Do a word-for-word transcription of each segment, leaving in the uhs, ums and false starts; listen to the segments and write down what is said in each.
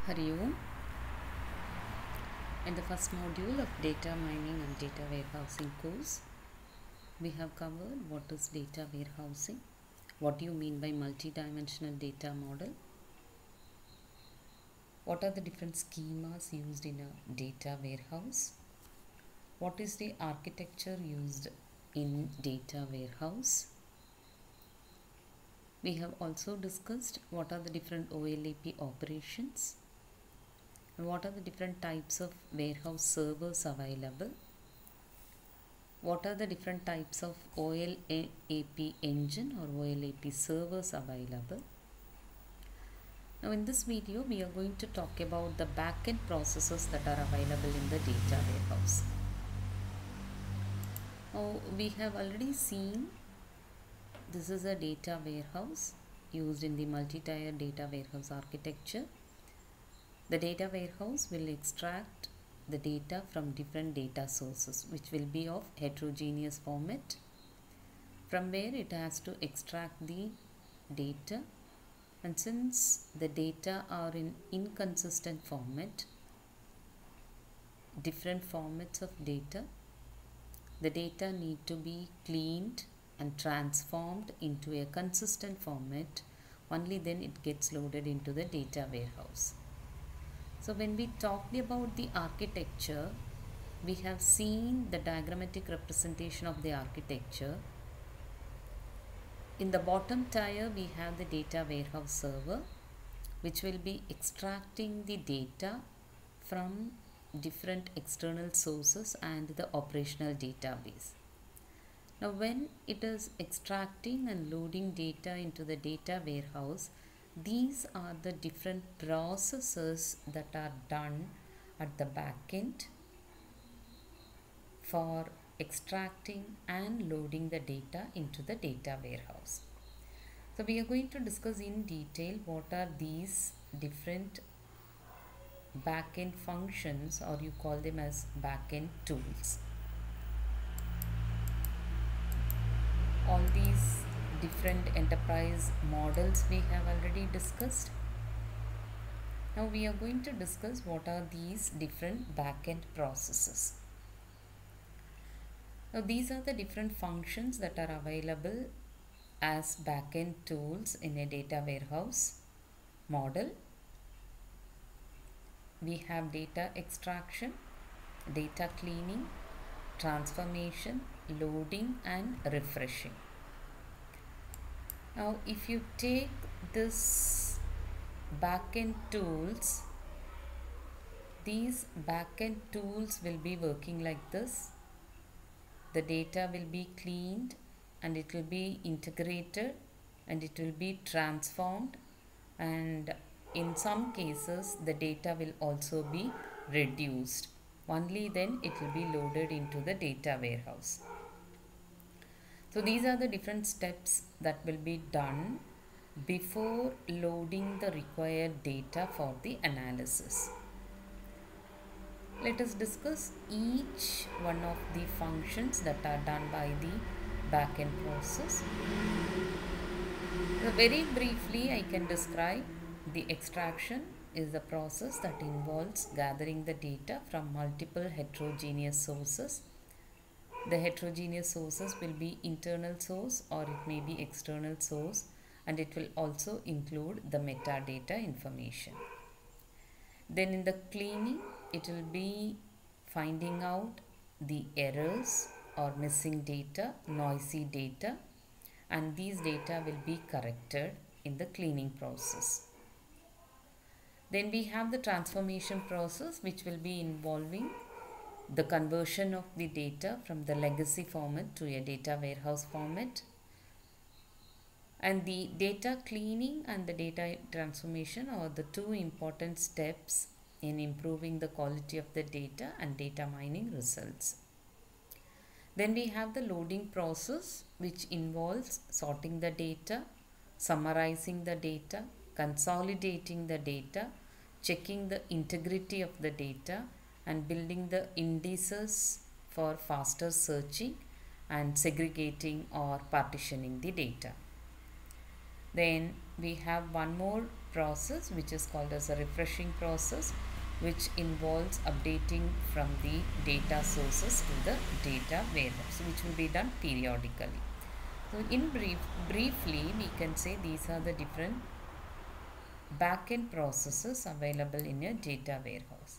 Hari Om. In the first module of data mining and data warehousing course, we have covered what is data warehousing, what do you mean by multidimensional data model, what are the different schemas used in a data warehouse, what is the architecture used in data warehouse. We have also discussed what are the different O L A P operations and what are the different types of warehouse servers available. What are the different types of O L A P engine or O L A P servers available? Now in this video we are going to talk about the backend processes that are available in the data warehouse. Now we have already seen this is a data warehouse used in the multi-tier data warehouse architecture. The data warehouse will extract the data from different data sources which will be of heterogeneous format, from where it has to extract the data, and since the data are in inconsistent format, different formats of data, the data need to be cleaned and transformed into a consistent format. Only then it gets loaded into the data warehouse. So when we talked about the architecture, we have seen the diagrammatic representation of the architecture. In the bottom tier, we have the data warehouse server, which will be extracting the data from different external sources and the operational database. Now when it is extracting and loading data into the data warehouse, these are the different processes that are done at the back end for extracting and loading the data into the data warehouse. So we are going to discuss in detail what are these different back-end functions, or you call them as back-end tools. All these different enterprise models we have already discussed. Now we are going to discuss what are these different back-end processes. Now these are the different functions that are available as back-end tools in a data warehouse model. We have data extraction, data cleaning, transformation, loading and refreshing. Now if you take this backend tools, these backend tools will be working like this. The data will be cleaned and it will be integrated and it will be transformed, and in some cases the data will also be reduced. Only then it will be loaded into the data warehouse. So these are the different steps that will be done before loading the required data for the analysis. Let us discuss each one of the functions that are done by the backend process. So very briefly I can describe the extraction is the process that involves gathering the data from multiple heterogeneous sources. The heterogeneous sources will be internal source or it may be external source, and it will also include the metadata information. Then in the cleaning, it will be finding out the errors or missing data, noisy data, and these data will be corrected in the cleaning process. Then we have the transformation process, which will be involving the conversion of the data from the legacy format to a data warehouse format. And the data cleaning and the data transformation are the two important steps in improving the quality of the data and data mining results. Then we have the loading process, which involves sorting the data, summarizing the data, consolidating the data, checking the integrity of the data, and building the indices for faster searching and segregating or partitioning the data. Then we have one more process which is called as a refreshing process, which involves updating from the data sources to the data warehouse, which will be done periodically. So in brief, briefly we can say these are the different backend processes available in a data warehouse.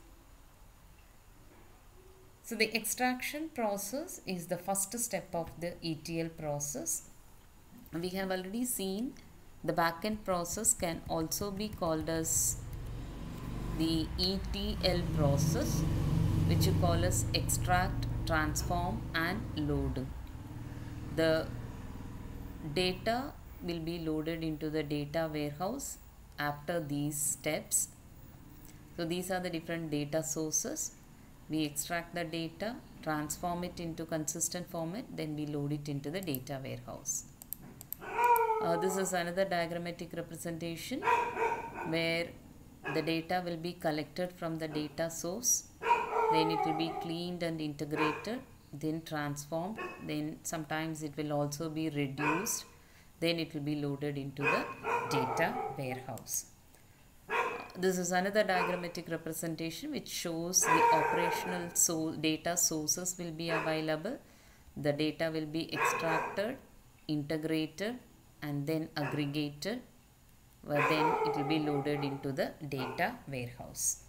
So the extraction process is the first step of the E T L process. We have already seen the backend process can also be called as the E T L process, which you call as extract, transform and load. The data will be loaded into the data warehouse after these steps. So these are the different data sources. We extract the data, transform it into consistent format, then we load it into the data warehouse. Uh, this is another diagrammatic representation where the data will be collected from the data source, then it will be cleaned and integrated, then transformed, then sometimes it will also be reduced, then it will be loaded into the data warehouse. This is another diagrammatic representation which shows the operational so data sources will be available. The data will be extracted, integrated and then aggregated, where then it will be loaded into the data warehouse.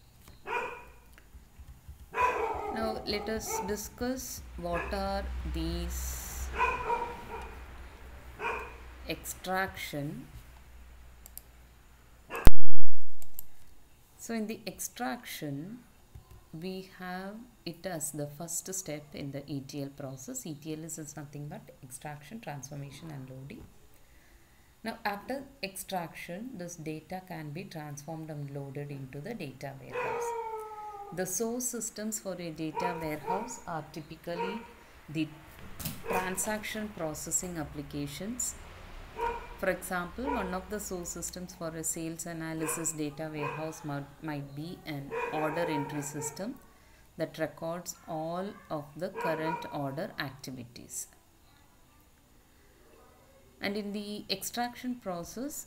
Now let us discuss what are these extraction. So in the extraction, we have it as the first step in the E T L process. E T L is nothing but extraction, transformation and loading. Now after extraction, this data can be transformed and loaded into the data warehouse. The source systems for a data warehouse are typically the transaction processing applications. For example, one of the source systems for a sales analysis data warehouse might, might be an order entry system that records all of the current order activities. And in the extraction process,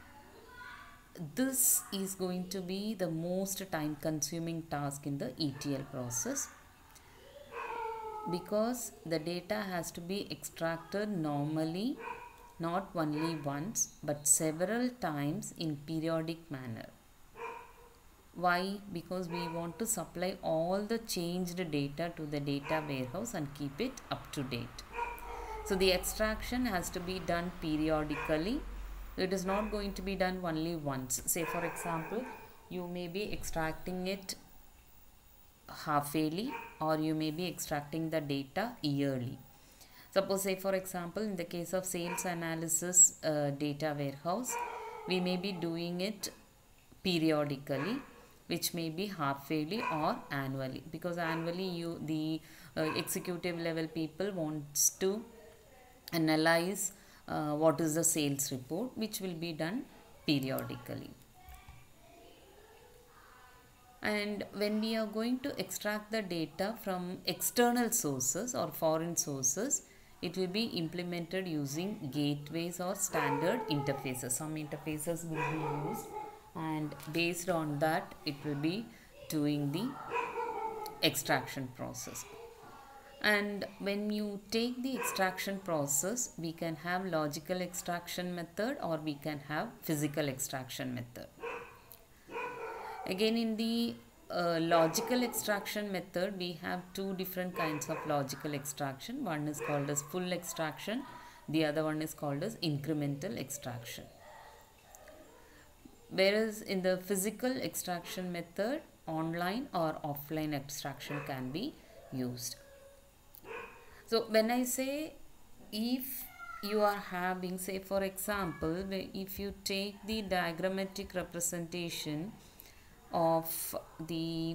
this is going to be the most time consuming task in the E T L process, because the data has to be extracted normally, not only once but several times in periodic manner. Why? Because we want to supply all the changed data to the data warehouse and keep it up to date. So the extraction has to be done periodically. It is not going to be done only once. Say for example, you may be extracting it half yearly, or you may be extracting the data yearly. Suppose, say for example, in the case of sales analysis uh, data warehouse, we may be doing it periodically, which may be half yearly or annually, because annually you the uh, executive level people wants to analyze uh, what is the sales report, which will be done periodically. And when we are going to extract the data from external sources or foreign sources, it will be implemented using gateways or standard interfaces. Some interfaces will be used, and based on that it will be doing the extraction process. And when you take the extraction process, we can have logical extraction method or we can have physical extraction method. Again, in the uh, logical extraction method, we have two different kinds of logical extraction. One is called as full extraction, the other one is called as incremental extraction. Whereas in the physical extraction method, online or offline extraction can be used. So when I say, if you are having, say for example, if you take the diagrammatic representation of the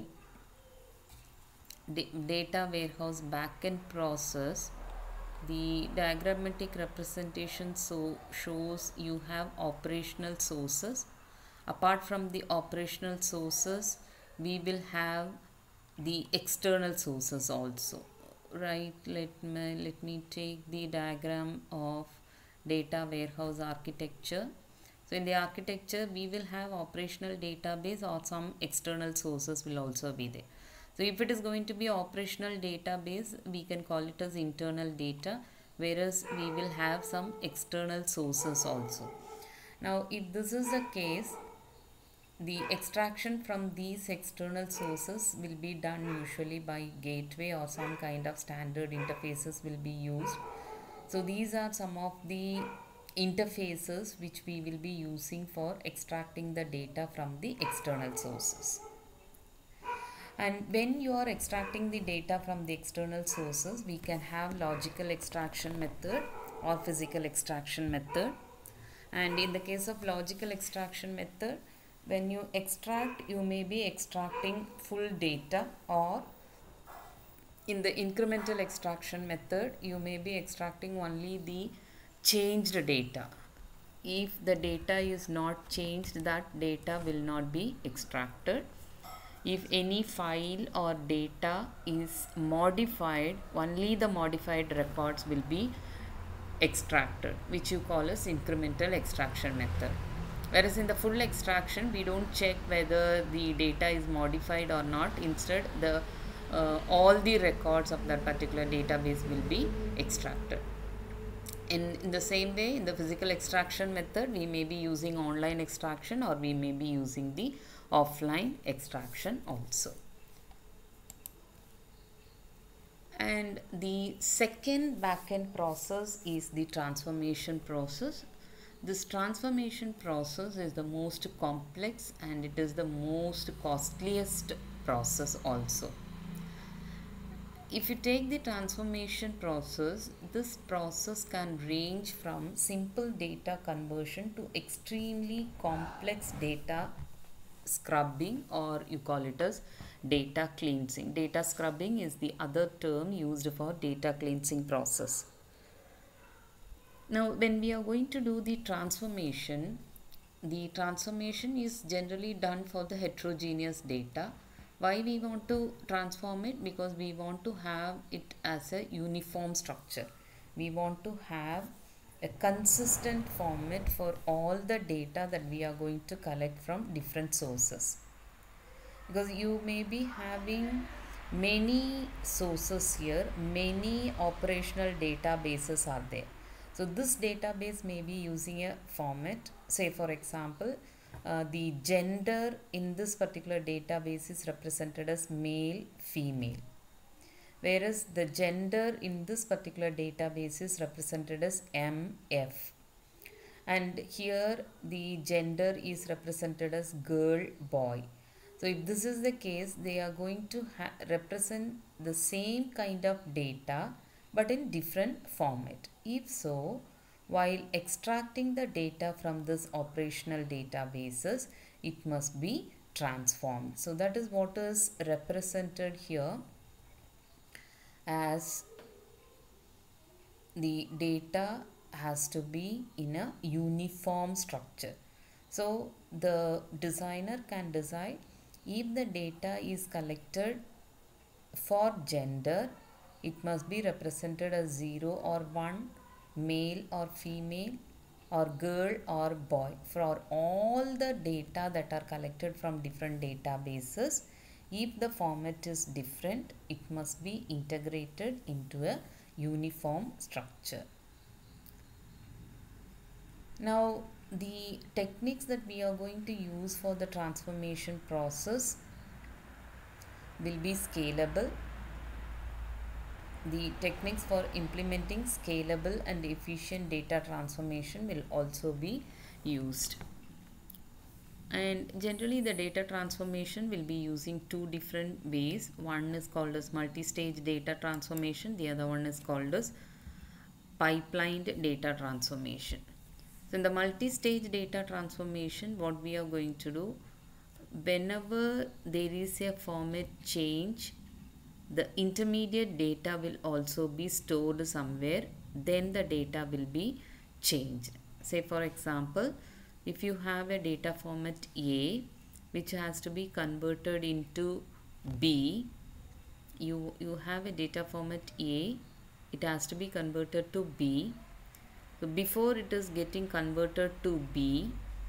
data warehouse backend process, the diagrammatic representation so shows you have operational sources. Apart from the operational sources, we will have the external sources also. Right, let me, let me take the diagram of data warehouse architecture. So So in the architecture, we will have operational database or some external sources will also be there. So if it is going to be operational database, we can call it as internal data, whereas we will have some external sources also. Now if this is the case, the extraction from these external sources will be done usually by gateway or some kind of standard interfaces will be used. So these are some of the interfaces which we will be using for extracting the data from the external sources. And when you are extracting the data from the external sources, we can have logical extraction method or physical extraction method. And in the case of logical extraction method, when you extract, you may be extracting full data, or in the incremental extraction method, you may be extracting only the changed data. If the data is not changed, that data will not be extracted. If any file or data is modified, only the modified records will be extracted, which you call as incremental extraction method. Whereas in the full extraction, we don't check whether the data is modified or not. Instead, the uh, all the records of that particular database will be extracted. In, in the same way, in the physical extraction method, we may be using online extraction or we may be using the offline extraction also. And the second backend process is the transformation process. This transformation process is the most complex and it is the most costliest process also. If you take the transformation process, this process can range from simple data conversion to extremely complex data scrubbing, or you call it as data cleansing. Data scrubbing is the other term used for data cleansing process. Now, when we are going to do the transformation, the transformation is generally done for the heterogeneous data. Why we want to transform it? Because we want to have it as a uniform structure. We want to have a consistent format for all the data that we are going to collect from different sources. Because you may be having many sources here, many operational databases are there. So this database may be using a format, say for example, uh, the gender in this particular database is represented as male, female. Whereas the gender in this particular database is represented as M F. And here the gender is represented as girl, boy. So if this is the case, they are going to represent the same kind of data but in different format. If so, while extracting the data from this operational databases, it must be transformed. So that is what is represented here as the data has to be in a uniform structure. So the designer can decide if the data is collected for gender, it must be represented as zero or one, male or female, or girl or boy. For all the data that are collected from different databases, if the format is different, it must be integrated into a uniform structure. Now, the techniques that we are going to use for the transformation process will be scalable. The techniques for implementing scalable and efficient data transformation will also be used. And generally the data transformation will be using two different ways. One is called as multi-stage data transformation. The other one is called as pipelined data transformation. So in the multi-stage data transformation, what we are going to do, whenever there is a format change, the intermediate data will also be stored somewhere, then the data will be changed. Say for example, if you have a data format A which has to be converted into B, you, you have a data format A, it has to be converted to B. So before it is getting converted to B,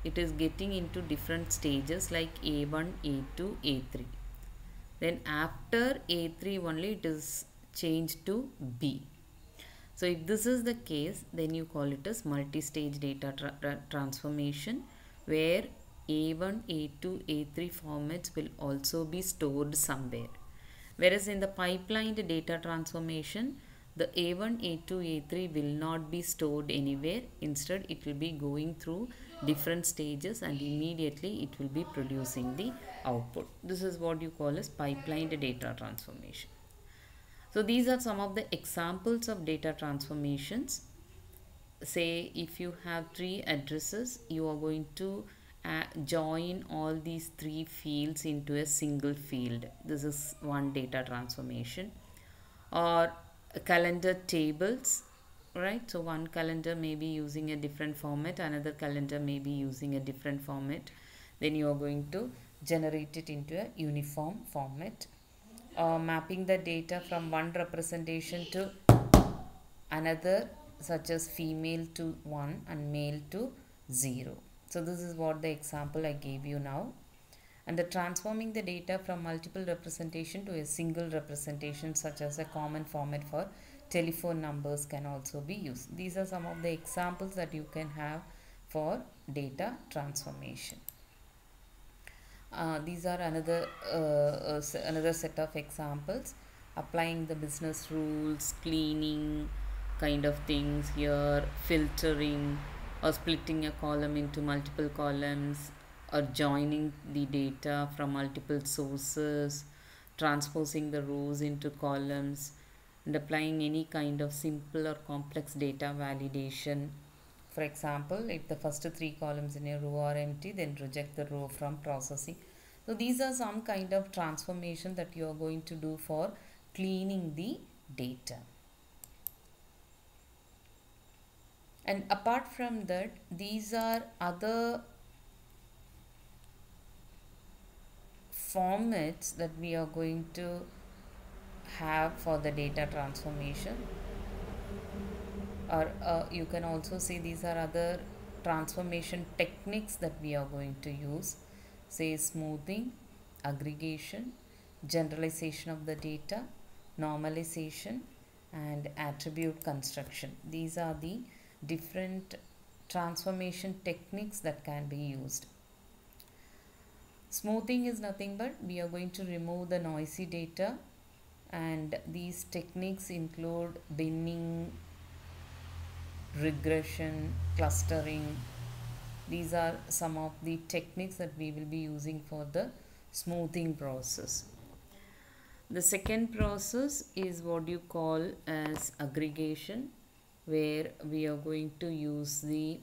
it is getting into different stages like A one, A two, A three. Then after A three only it is changed to B. So if this is the case, then you call it as multi-stage data tra tra transformation, where A one, A two, A three formats will also be stored somewhere. Whereas in the pipelined data transformation, the A one, A two, A three will not be stored anywhere. Instead, it will be going through different stages and immediately it will be producing the output. This is what you call as pipelined data transformation. So these are some of the examples of data transformations. Say if you have three addresses, you are going to uh, join all these three fields into a single field. This is one data transformation. Or calendar tables, right? So one calendar may be using a different format, another calendar may be using a different format. Then you are going to generate it into a uniform format. Uh, mapping the data from one representation to another, such as female to one and male to zero. So this is what the example I gave you now. And the transforming the data from multiple representation to a single representation, such as a common format for telephone numbers, can also be used. These are some of the examples that you can have for data transformation. Uh, these are another uh, uh, another set of examples. Applying the business rules, cleaning kind of things here, filtering or splitting a column into multiple columns, or joining the data from multiple sources, transposing the rows into columns, and applying any kind of simple or complex data validation. For example, if the first three columns in a row are empty, then reject the row from processing. So these are some kind of transformation that you are going to do for cleaning the data. And apart from that, these are other formats that we are going to have for the data transformation. Or uh, you can also see these are other transformation techniques that we are going to use. Say smoothing, aggregation, generalization of the data, normalization, and attribute construction. These are the different transformation techniques that can be used. Smoothing is nothing but we are going to remove the noisy data, and these techniques include binning, regression, clustering. These are some of the techniques that we will be using for the smoothing process. The second process is what you call as aggregation, where we are going to use the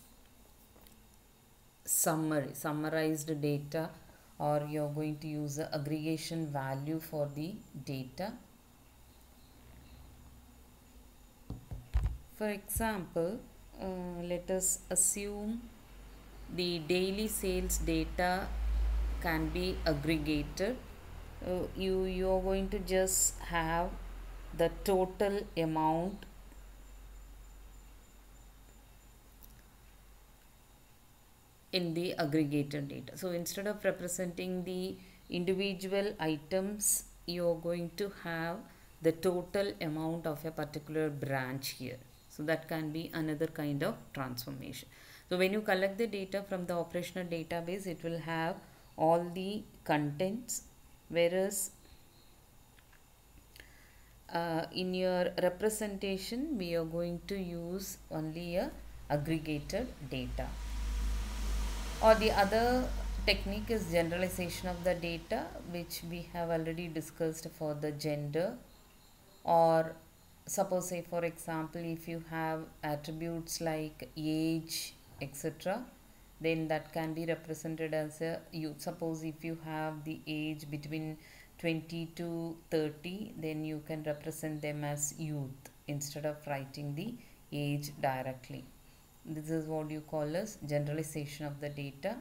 summary, summarized data, or you are going to use the aggregation value for the data. For example, uh, let us assume the daily sales data can be aggregated. Uh, you, you are going to just have the total amount in the aggregated data. So instead of representing the individual items, you are going to have the total amount of a particular branch here. So that can be another kind of transformation. So when you collect the data from the operational database, it will have all the contents, whereas uh, in your representation we are going to use only a aggregated data. Or the other technique is generalization of the data, which we have already discussed for the gender. Or suppose, say for example, if you have attributes like age, et cetera, then that can be represented as a youth. Suppose if you have the age between twenty to thirty, then you can represent them as youth instead of writing the age directly. This is what you call as generalization of the data.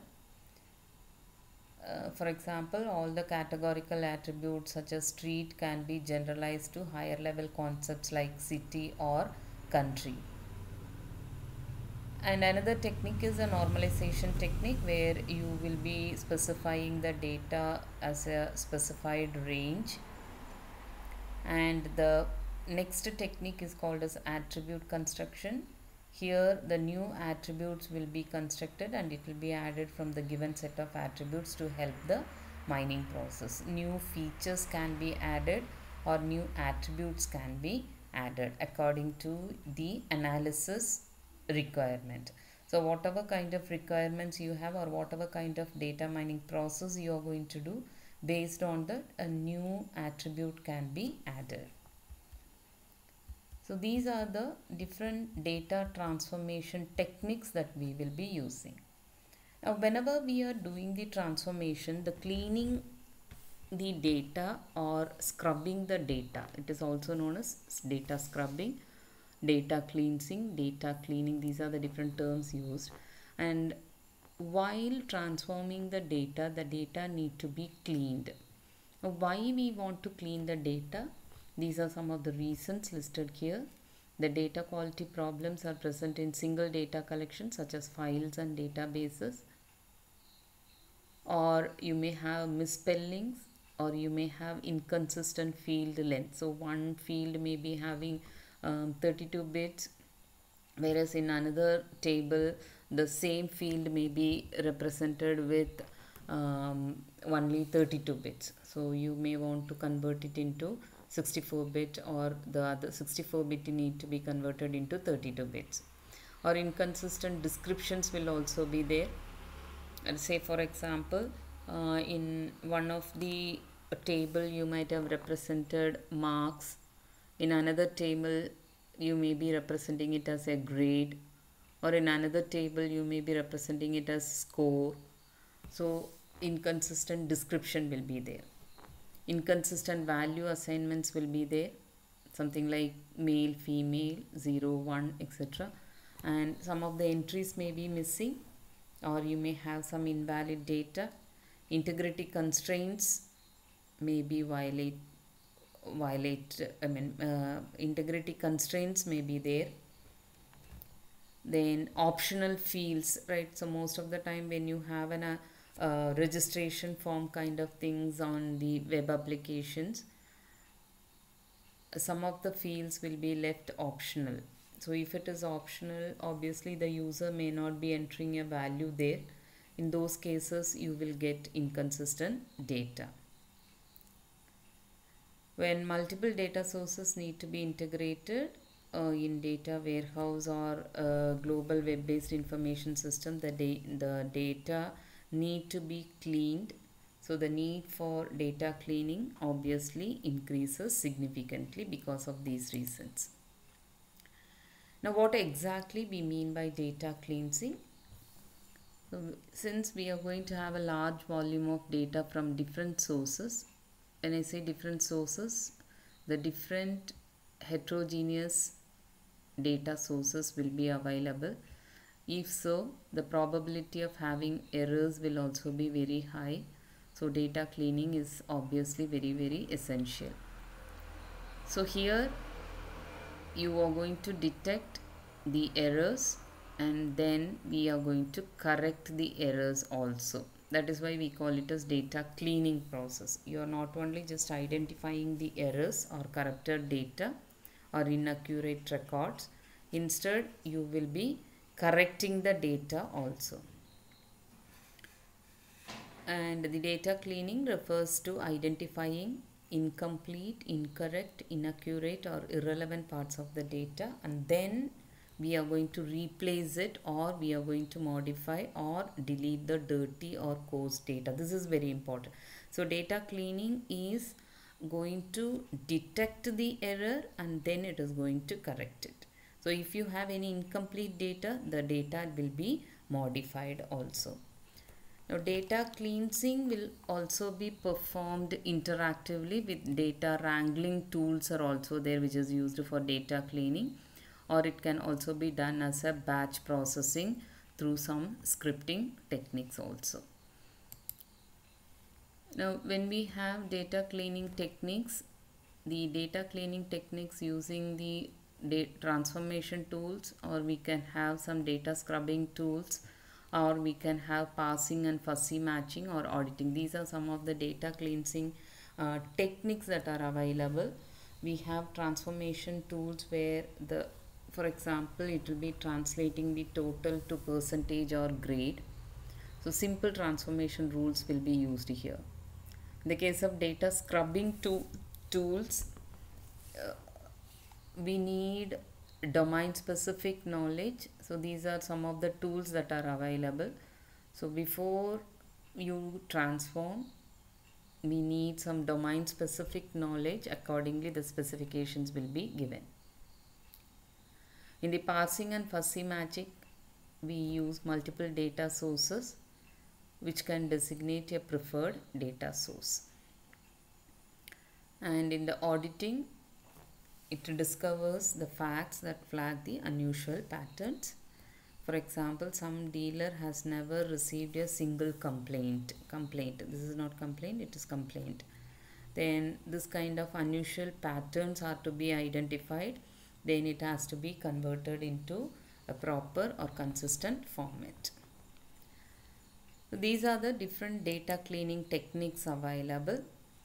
Uh, for example, all the categorical attributes such as street can be generalized to higher level concepts like city or country. And another technique is a normalization technique, where you will be specifying the data as a specified range. And the next technique is called as attribute construction. Here the new attributes will be constructed and it will be added from the given set of attributes to help the mining process. New features can be added or new attributes can be added according to the analysis requirement. So whatever kind of requirements you have or whatever kind of data mining process you are going to do, based on that a new attribute can be added. So these are the different data transformation techniques that we will be using. Now whenever we are doing the transformation, the cleaning the data or scrubbing the data, it is also known as data scrubbing, data cleansing, data cleaning, these are the different terms used. And while transforming the data, the data need to be cleaned. Now why we want to clean the data? These are some of the reasons listed here. The data quality problems are present in single data collections such as files and databases, or you may have misspellings, or you may have inconsistent field length. So one field may be having um, thirty-two bits, whereas in another table the same field may be represented with um, only thirty-two bits. So you may want to convert it into sixty-four bit, or the other sixty-four bit need to be converted into thirty-two bits. Or inconsistent descriptions will also be there. And say for example, uh, in one of the table you might have represented marks, in another table you may be representing it as a grade, or in another table you may be representing it as score. So inconsistent description will be there. Inconsistent value assignments will be there, something like male, female, zero, one, et cetera. And some of the entries may be missing, or you may have some invalid data. Integrity constraints may be violate violate I mean uh, integrity constraints may be there. Then optional fields, right? So most of the time when you have an uh, uh, registration form kind of things on the web applications, some of the fields will be left optional. So if it is optional, obviously the user may not be entering a value there. In those cases you will get inconsistent data. When multiple data sources need to be integrated uh, in data warehouse or a global web-based information system, the, da the data need to be cleaned. So the need for data cleaning obviously increases significantly because of these reasons. Now what exactly we mean by data cleansing? So since we are going to have a large volume of data from different sources, when I say different sources, the different heterogeneous data sources will be available. If so, the probability of having errors will also be very high. So data cleaning is obviously very very essential. So here you are going to detect the errors, and then we are going to correct the errors also. That is why we call it as data cleaning process. You are not only just identifying the errors or corrupted data or inaccurate records, instead you will be correcting the data also. And the data cleaning refers to identifying incomplete, incorrect, inaccurate or irrelevant parts of the data, and then we are going to replace it, or we are going to modify or delete the dirty or coarse data. This is very important. So data cleaning is going to detect the error and then it is going to correct it. So if you have any incomplete data, the data will be modified also. Now data cleansing will also be performed interactively with data wrangling tools are also there, which is used for data cleaning, or it can also be done as a batch processing through some scripting techniques also. Now when we have data cleaning techniques, the data cleaning techniques using the transformation tools, or we can have some data scrubbing tools, or we can have parsing and fuzzy matching or auditing. These are some of the data cleansing uh, techniques that are available. We have transformation tools where the, for example, it will be translating the total to percentage or grade. So simple transformation rules will be used here. In the case of data scrubbing to tools, uh, we need domain specific knowledge. So these are some of the tools that are available. So before you transform, we need some domain specific knowledge. Accordingly, the specifications will be given. In the parsing and fuzzy matching, we use multiple data sources which can designate a preferred data source. And in the auditing, it discovers the facts that flag the unusual patterns. For example, some dealer has never received a single complaint. Complaint. This is not complaint, it is complaint. Then this kind of unusual patterns are to be identified. Then it has to be converted into a proper or consistent format. So these are the different data cleaning techniques available.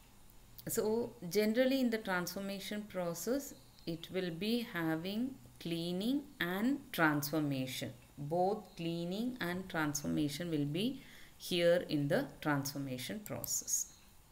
So generally in the transformation process, it will be having cleaning and transformation. Both cleaning and transformation will be here in the transformation process.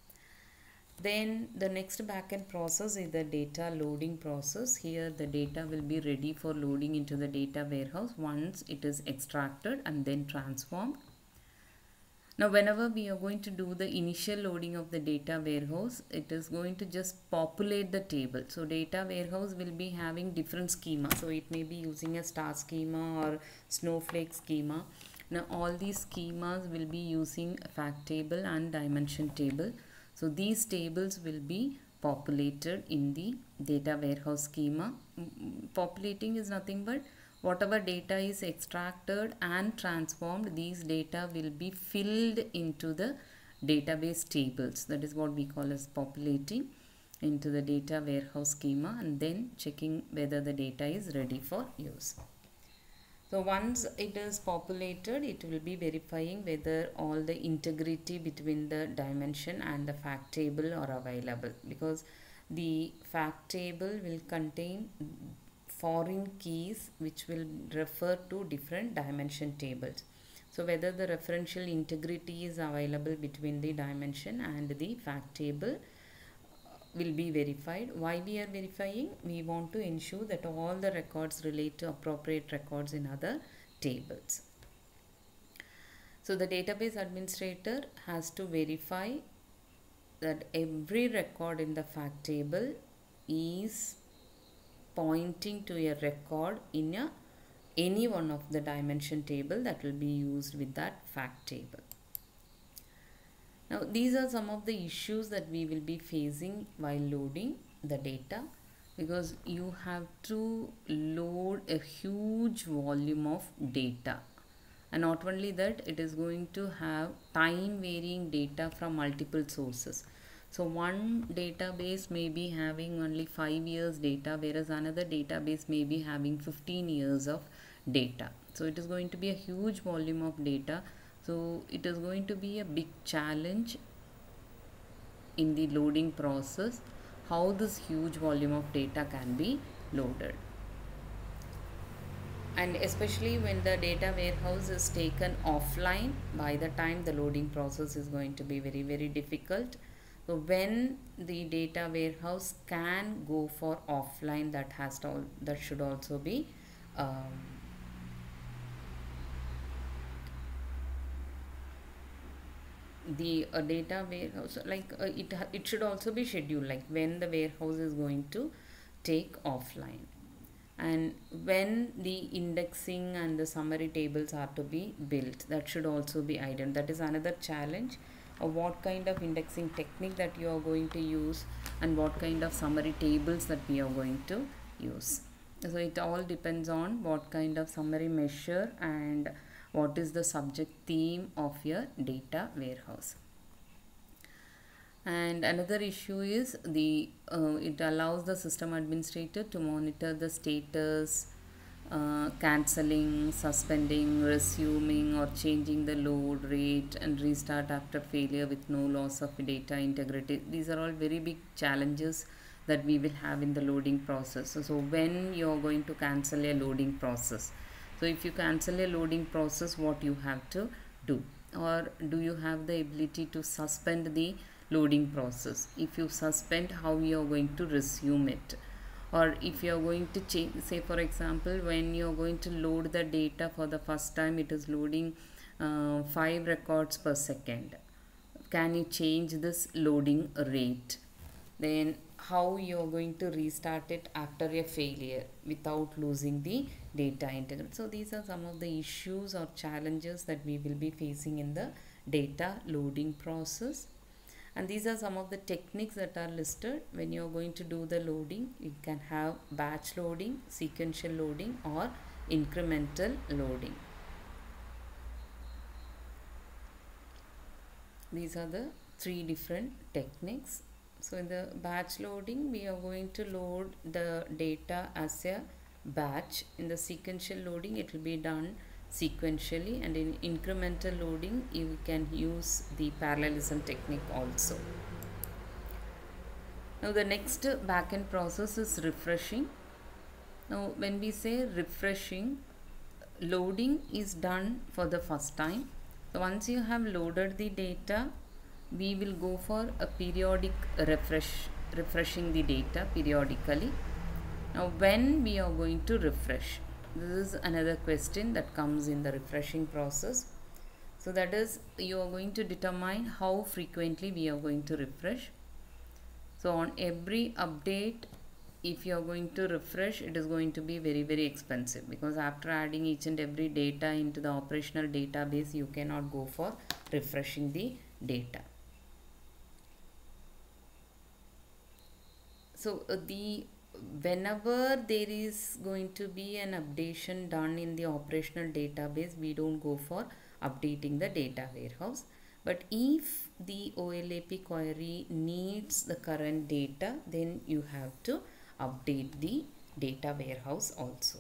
Then the next backend process is the data loading process. Here the data will be ready for loading into the data warehouse once it is extracted and then transformed. Now whenever we are going to do the initial loading of the data warehouse, it is going to just populate the table. So data warehouse will be having different schema. So it may be using a star schema or snowflake schema. Now all these schemas will be using a fact table and dimension table. So these tables will be populated in the data warehouse schema. Populating is nothing but whatever data is extracted and transformed, these data will be filled into the database tables. That is what we call as populating into the data warehouse schema, and then checking whether the data is ready for use. So once it is populated, it will be verifying whether all the integrity between the dimension and the fact table are available, because the fact table will contain foreign keys which will refer to different dimension tables. So whether the referential integrity is available between the dimension and the fact table will be verified. Why we are verifying? We want to ensure that all the records relate to appropriate records in other tables. So the database administrator has to verify that every record in the fact table is pointing to a record in a, any one of the dimension table that will be used with that fact table. Now these are some of the issues that we will be facing while loading the data, because you have to load a huge volume of data, and not only that, it is going to have time varying data from multiple sources. So one database may be having only five years data, whereas another database may be having fifteen years of data. So it is going to be a huge volume of data. So it is going to be a big challenge in the loading process, how this huge volume of data can be loaded. And especially when the data warehouse is taken offline, by the time the loading process is going to be very, very difficult. So when the data warehouse can go for offline, that has to, that should also be um, the uh, data warehouse, like uh, it it should also be scheduled, like when the warehouse is going to take offline, and when the indexing and the summary tables are to be built, that should also be identified. That is another challenge. What kind of indexing technique that you are going to use, and what kind of summary tables that we are going to use. So it all depends on what kind of summary measure and what is the subject theme of your data warehouse. And another issue is the uh, it allows the system administrator to monitor the status, uh, cancelling, suspending, resuming, or changing the load rate and restart after failure with no loss of data integrity. These are all very big challenges that we will have in the loading process. So, so when you are going to cancel a loading process, so if you cancel a loading process, what you have to do? Or do you have the ability to suspend the loading process? If you suspend, how you are going to resume it? Or if you are going to change, say for example, when you are going to load the data for the first time, it is loading uh, five records per second. Can you change this loading rate? Then how you are going to restart it after a failure without losing the data integrity? So these are some of the issues or challenges that we will be facing in the data loading process. And these are some of the techniques that are listed when you are going to do the loading. You can have batch loading, sequential loading, or incremental loading. These are the three different techniques. So in the batch loading, we are going to load the data as a batch. In the sequential loading, it will be done sequentially, and in incremental loading you can use the parallelism technique also. Now the next backend process is refreshing. Now when we say refreshing, loading is done for the first time. So once you have loaded the data, we will go for a periodic refresh, refreshing the data periodically. Now when we are going to refresh, this is another question that comes in the refreshing process. So that is, you are going to determine how frequently we are going to refresh. So on every update, if you are going to refresh, it is going to be very very expensive, because after adding each and every data into the operational database, you cannot go for refreshing the data. So uh, the whenever there is going to be an updation done in the operational database, we don't go for updating the data warehouse. But if the O L A P query needs the current data, then you have to update the data warehouse also.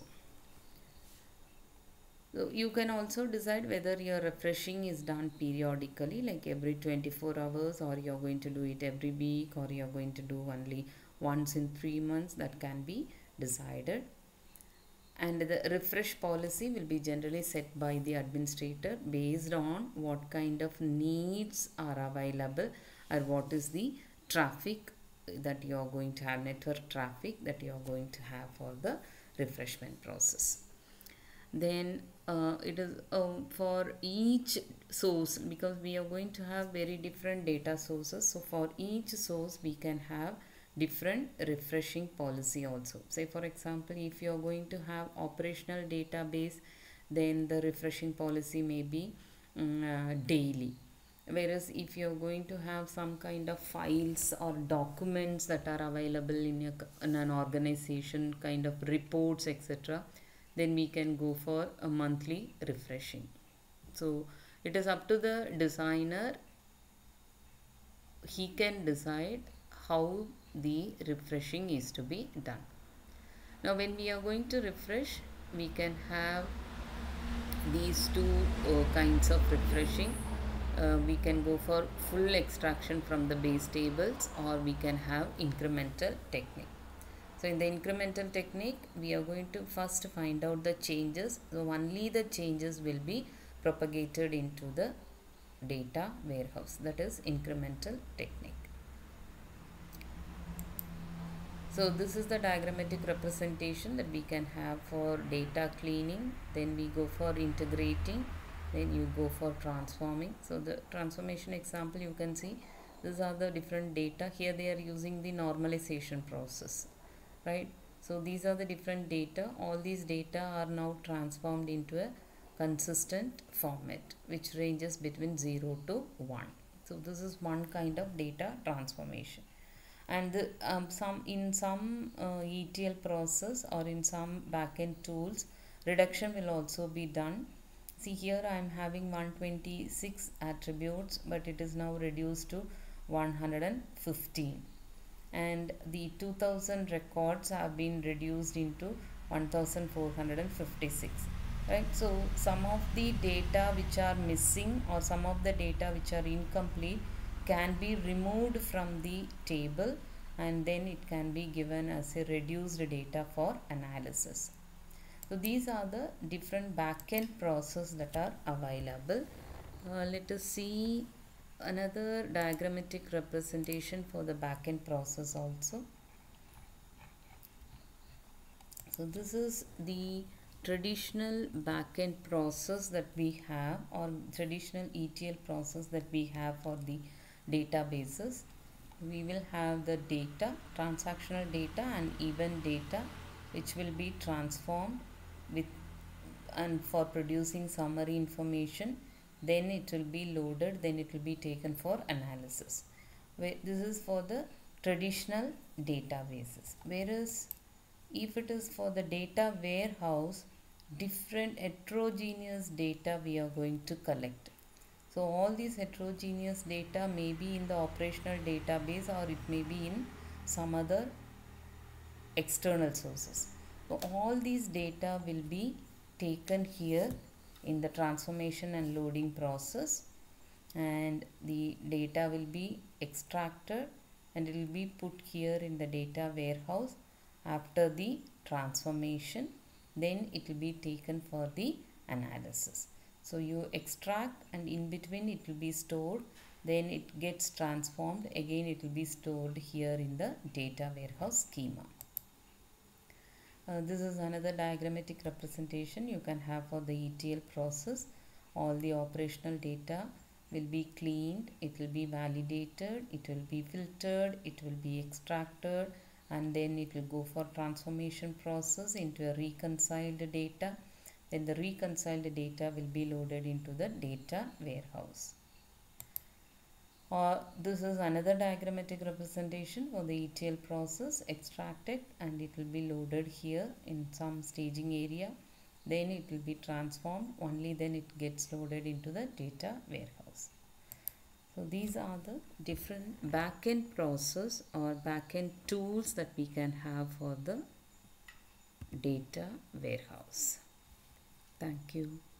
So you can also decide whether your refreshing is done periodically, like every twenty-four hours, or you're going to do it every week, or you're going to do only once in three months. That can be decided. And the refresh policy will be generally set by the administrator based on what kind of needs are available, or what is the traffic that you are going to have, network traffic that you are going to have for the refreshment process. Then uh, it is uh, for each source, because we are going to have very different data sources. So for each source we can have different refreshing policy also. Say for example, if you are going to have operational database, then the refreshing policy may be um, uh, daily. Whereas if you are going to have some kind of files or documents that are available in, a, in an organization, kind of reports, et cetera, then we can go for a monthly refreshing. So it is up to the designer. He can decide how the refreshing is to be done. Now when we are going to refresh, we can have these two uh, kinds of refreshing. Uh, we can go for full extraction from the base tables, or we can have incremental technique. So in the incremental technique, we are going to first find out the changes. So only the changes will be propagated into the data warehouse. That is incremental technique. So this is the diagrammatic representation that we can have for data cleaning. Then we go for integrating. Then you go for transforming. So the transformation example, you can see these are the different data. Here they are using the normalization process, right? So these are the different data. All these data are now transformed into a consistent format, which ranges between zero to one. So this is one kind of data transformation. And the, um, some in some uh, E T L process or in some backend tools, reduction will also be done. See here I am having one hundred twenty-six attributes, but it is now reduced to one hundred fifteen, and the two thousand records have been reduced into one thousand four hundred fifty-six, right? So some of the data which are missing or some of the data which are incomplete can be removed from the table, and then it can be given as a reduced data for analysis. So these are the different backend processes that are available. Uh, let us see another diagrammatic representation for the backend process also. So this is the traditional backend process that we have, or traditional E T L process that we have for the databases. We will have the data, transactional data and event data, which will be transformed with and for producing summary information. Then it will be loaded, then it will be taken for analysis. This is for the traditional databases. Whereas if it is for the data warehouse, different heterogeneous data we are going to collect. So all these heterogeneous data may be in the operational database, or it may be in some other external sources. So all these data will be taken here in the transformation and loading process, and the data will be extracted and it will be put here in the data warehouse after the transformation. Then it will be taken for the analysis. So you extract, and in between it will be stored, then it gets transformed, again it will be stored here in the data warehouse schema. Uh, this is another diagrammatic representation you can have for the E T L process. All the operational data will be cleaned, it will be validated, it will be filtered, it will be extracted, and then it will go for transformation process into a reconciled data. Then the reconciled data will be loaded into the data warehouse. Or this is another diagrammatic representation for the E T L process. Extract it and it will be loaded here in some staging area. Then it will be transformed, only then it gets loaded into the data warehouse. So these are the different backend process or backend tools that we can have for the data warehouse. Thank you.